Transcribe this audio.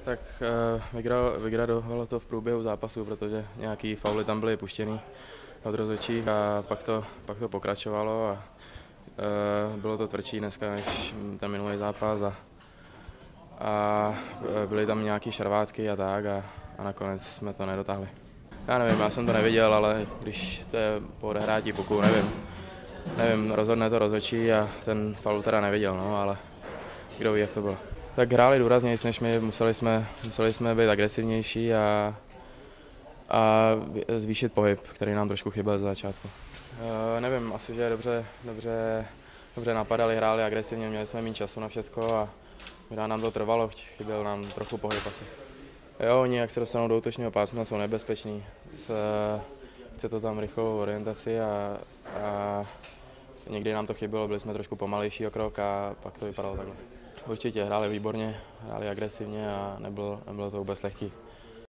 Tak vygradovalo to v průběhu zápasu, protože nějaký fauly tam byly puštěný od rozhodčích a pak to pokračovalo a bylo to tvrdší dneska než ten minulý zápas a byly tam nějaké šarvátky a tak a nakonec jsme to nedotáhli. Já nevím, já jsem to neviděl, ale když to je po odehrátí puku, nevím, rozhodne to rozhodčí a ten faul teda neviděl, no, ale kdo ví, jak to bylo. Tak hráli důrazněji než my, museli jsme být agresivnější a zvýšit pohyb, který nám trošku chyběl ze začátku. Nevím, asi, že dobře napadali, hráli agresivně, měli jsme méně času na všecko a možná nám to trvalo, chyběl nám trochu pohyb asi. Jo, oni jak se dostanou do útočného pásma, jsou nebezpeční. Chce to tam rychlou orientaci a někdy nám to chybělo, byli jsme trošku pomalejší o krok a pak to vypadalo takhle. Určitě hráli výborně, hráli agresivně a nebylo to vůbec lehký.